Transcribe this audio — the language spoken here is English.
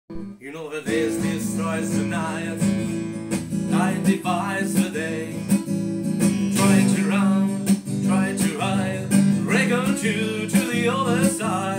You know the day destroys the night, night divides the day. Try to run, try to hide, break on to the other side.